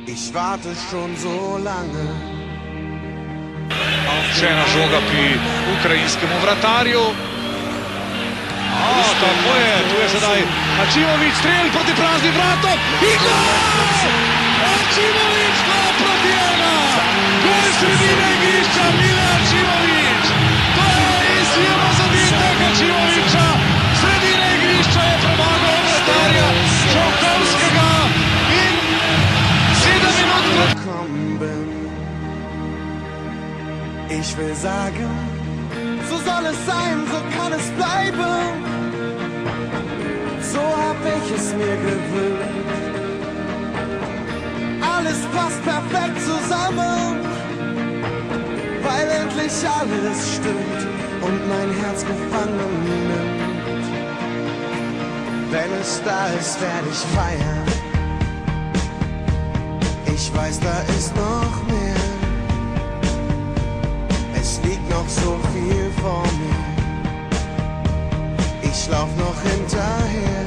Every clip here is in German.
Ich warte schon so lange. Še ena žoga pri ukrajinskemu vratarju. Tako je, tu je sedaj Ačimović, strel proti praznim vratom in gol! Ačimović 2-1! Gol sredine igrišča, Mile Ačimović! To je izjemen zadetek Ačimovića! Sredine igrišča je premagal vratarja Žokovskega in 7 minut pred... Ich will sagen, so soll es sein, so kann es bleiben. So hab ich es mir gewünscht. Alles passt perfekt zusammen, weil endlich alles stimmt und mein Herz gefangen nimmt. Wenn es da ist, werde ich feiern. Ich weiß, da ist noch mehr. Es liegt noch so viel vor mir. Ich lauf noch hinterher.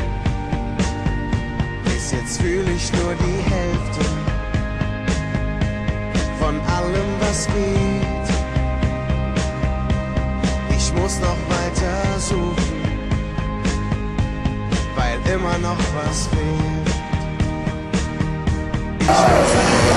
Bis jetzt fühle ich nur die Hälfte von allem, was geht. Ich muss noch weiter suchen, weil immer noch was fehlt. Ich will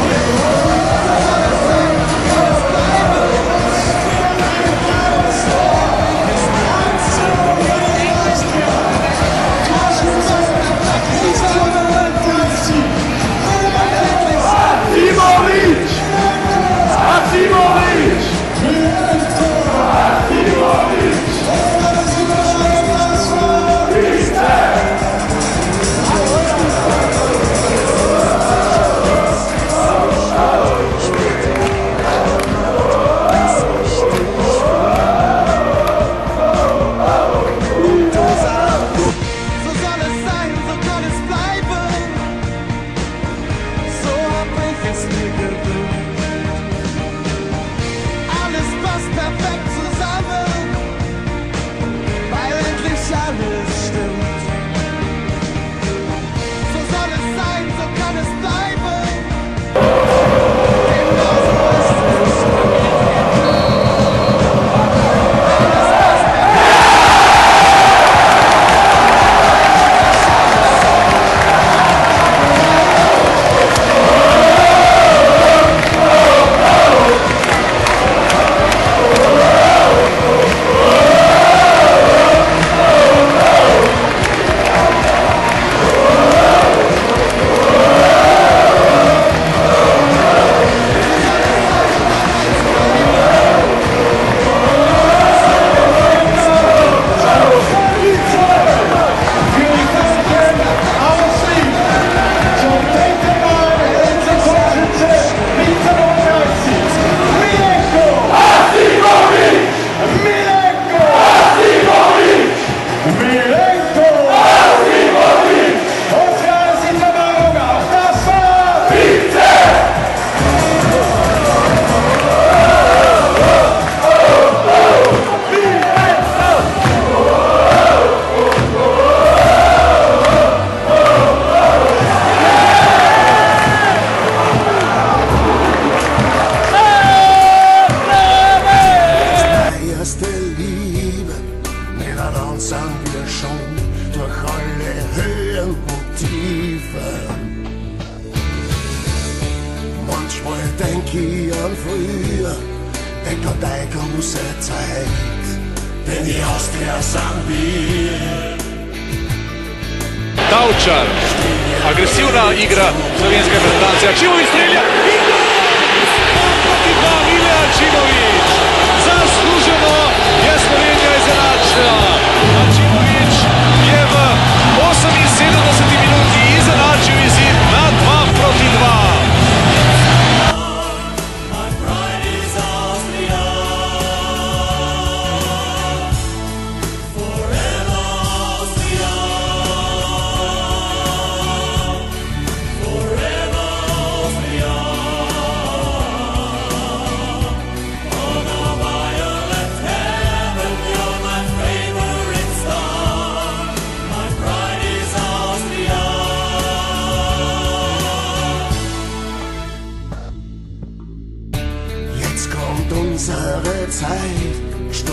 denk ich an früher, denk an deine große Zeit, denn die Austria sind wir. Taučar, agresivna igra slovenske reprezentacije, Ačimović strelja i gol! 2-2, Mile Ačimović, zasluženo je Slovenija izenačila. Ačimović je v 78. minuti izenačil izid na 2-2.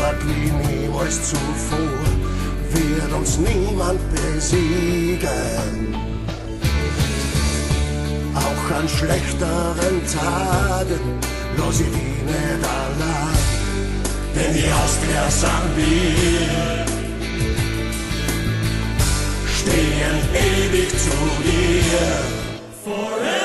stark wie niemals zuvor, wird uns niemand besiegen. Auch an schlechteren Tagen lass ich die nicht allein, denn die Austria sind wir, stehen ewig zu dir. Forever.